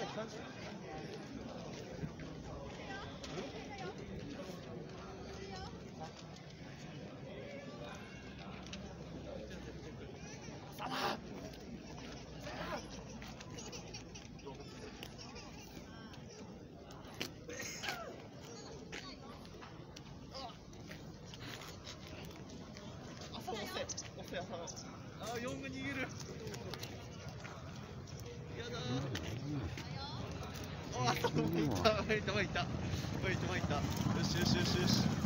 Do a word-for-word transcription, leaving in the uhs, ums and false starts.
あ、ヨング逃げる。やだー。あ、そう、いった、いった、いった、いった、いった。よしよしよしよし。